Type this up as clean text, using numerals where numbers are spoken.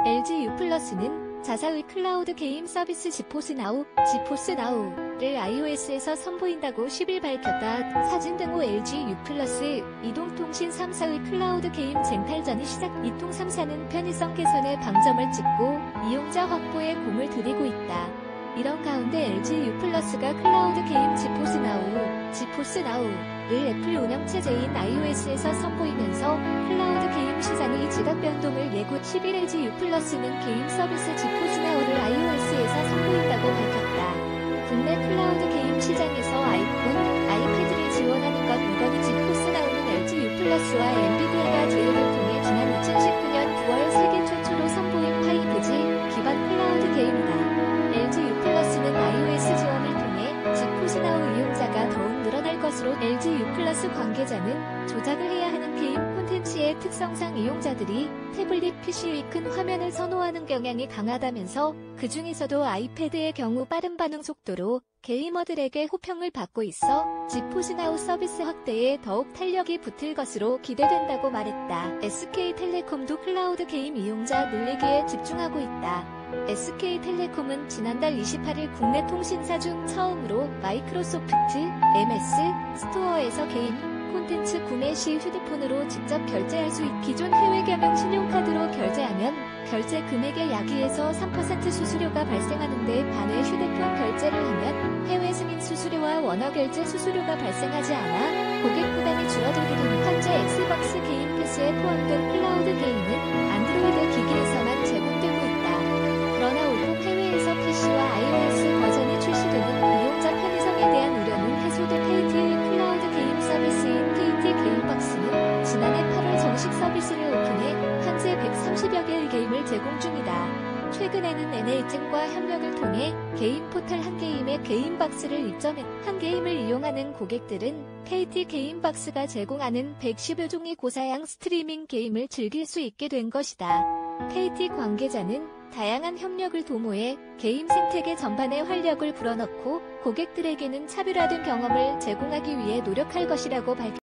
LG U+는 자사의 클라우드 게임 서비스 지포스 나우를 iOS에서 선보인다고 10일 밝혔다. 사진 등호 LG U+, 이동통신 3사의 클라우드 게임 쟁탈전이 시작. 이통 3사는 편의성 개선에 방점을 찍고 이용자 확보에 공을 들이고 있다. 이런 가운데 LG U+가 클라우드 게임 지포스 나우를 애플 운영체제인 iOS에서 선보이면서 클라우드 게임 시장의 지각 변동을 예고. 10일 LG U+는 게임 서비스 지포스 나우를 iOS에서 선보인다고 밝혔다. 국내 클라우드 게임 시장에서 아이폰, 아이패드를 지원하는 것. 물건이 지포스 나우는 LG U+와 엔비디아가 제휴를 통해 지난 2019년 9월 세계 최초로 선보인 5G 기반 클라우드 게임이다. LG U+는 iOS 지원을 통해 지포스 나우 이용자가 더욱 늘어날 것으로. LG U+ 관계자는 조작을 해야 하는 게임 콘텐츠의 특성상 이용자들이 태블릿 PC의 큰 화면을 선호하는 경향이 강하다면서 그 중에서도 아이패드의 경우 빠른 반응 속도로 게이머들에게 호평을 받고 있어 지포스 나우 서비스 확대에 더욱 탄력이 붙을 것으로 기대된다고 말했다. SK텔레콤도 클라우드 게임 이용자 늘리기에 집중하고 있다. SK텔레콤은 지난달 28일 국내 통신사 중 처음으로 마이크로소프트 MS 스토어에서 게임 콘텐츠 구매 시 휴대폰으로 직접 결제할 수 있다. 기존 해외 경영 신용카드로 결제하면 결제 금액의 약 2에서 3% 수수료가 발생하는데 반해 휴대폰 결제를 하면 해외 승인 수수료와 원화 결제 수수료가 발생하지 않아 고객 부담이 줄어들게 됩니다. 현재 엑스박스 게임 패스에 포함된 클라우드 게임은 안드로이드 기기에서만 제공되고 있다. 그러나 올해 해외에서 PC와 iOS 버전이 출시되는 이용자 편의성에 대한 우려는 해소돼. KT의 클라우드 게임 서비스인 KT 게임박스는 지난해 8월 정식 서비스를 오픈해 현재 130여 개의 게임을 제공 중이다. 최근에는 NHN과 협력을 통해 게임 포털 한게임의 게임박스를 입점해 한 게임을 이용하는 고객들은 KT 게임박스가 제공하는 110여 종의 고사양 스트리밍 게임을 즐길 수 있게 된 것이다. KT 관계자는 다양한 협력을 도모해 게임 생태계 전반에 활력을 불어넣고 고객들에게는 차별화된 경험을 제공하기 위해 노력할 것이라고 밝혔다.